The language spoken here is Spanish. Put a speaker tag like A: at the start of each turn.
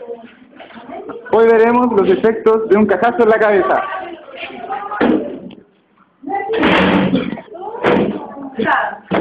A: Hoy veremos los efectos de un cajazo en la cabeza.
B: Claro.